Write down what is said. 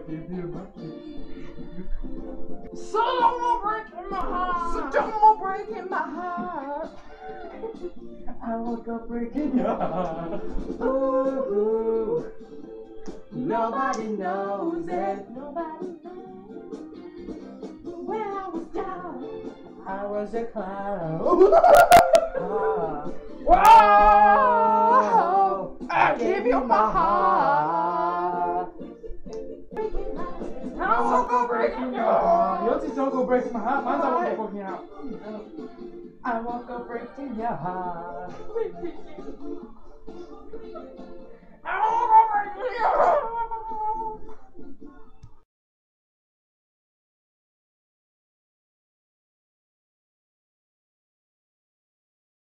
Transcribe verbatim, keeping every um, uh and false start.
give you my So don't go breaking my heart. So don't go breaking my heart. I won't go breaking your heart. Ooh, nobody knows it. Nobody knows. When I was down, I was a clown. Ah. Whoa! I give you my heart. I won't go breaking your heart. Yours is don't go breaking my heart. Mine's I won't go breaking your heart. I won't go breaking your heart.